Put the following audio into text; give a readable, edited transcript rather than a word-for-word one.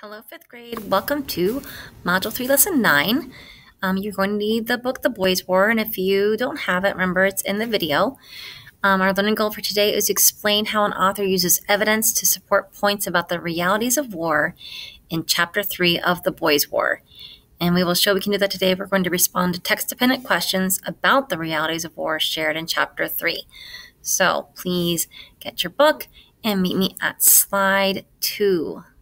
Hello, fifth grade. Welcome to Module 3, Lesson 9. You're going to need the book, The Boys' War, and if you don't have it, remember it's in the video. Our learning goal for today is to explain how an author uses evidence to support points about the realities of war in Chapter 3 of The Boys' War. And we will show we can do that today. We're going to respond to text-dependent questions about the realities of war shared in Chapter 3. So please get your book and meet me at slide 2.